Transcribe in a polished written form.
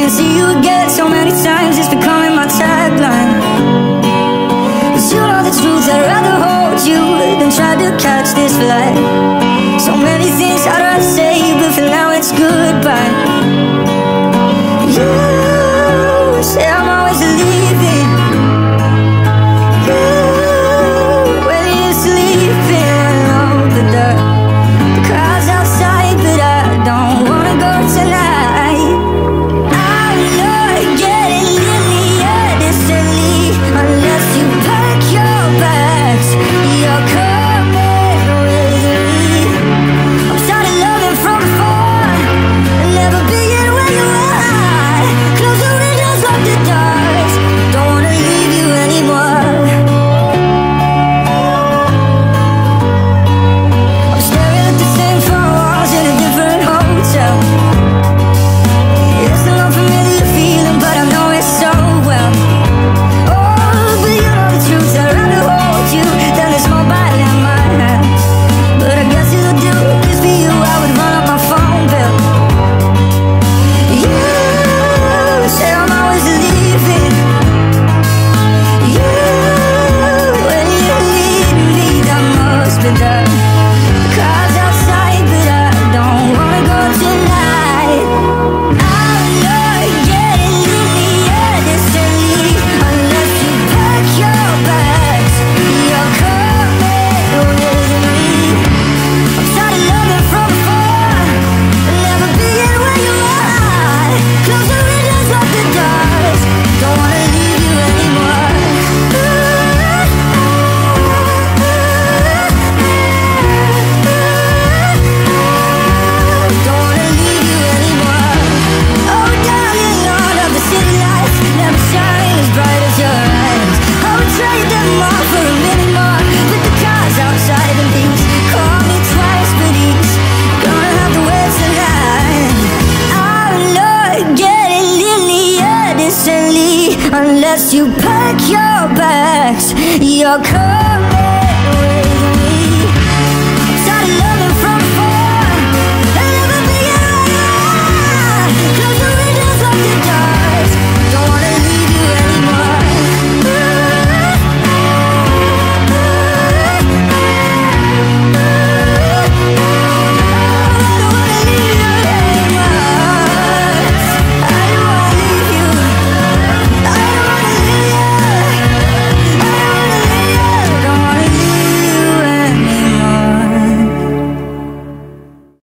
Wanna see you again so many times, it's becoming my tagline. 'Cause you know the truth, I'd rather hold you than try to catch this flight. So many things I'd rather say, but for now it's goodbye. You say I'm always leaving. You, when you're sleeping, I know the crowd's outside, but I don't wanna go tonight. I'm not getting in the air decently unless you pack your bags. You're coming with me. I'm started loving from afar, never being where you are. Close the windows, lock the doors. Don't wanna leave you anymore. I'm staring at the same front walls in a different hotel. It's an unfamiliar feeling, but I know it so well. Oh, but you know the truth, I'd rather hold you than this mobile in my hand. But I guess it'll do, 'cause for you I would run up my phone bill. You say I'm always leaving. You, when you leave me, that must be done. The crowd's outside, but I don't wanna go tonight. I'm not getting in the air decently unless you pack your bags. You're coming with me. I'm started loving from afar, never being where you are. Close the windows, lock the doors. Don't wanna leave you anymore. Don't wanna leave you anymore. Oh, darling, all of the city lights never shine as bright as your eyes. I would trade them all for a minute more, but the car's outside and these call me twice, but he's gonna have to wait tonight. I'm not getting in the air decently unless you pack your bags. You're coming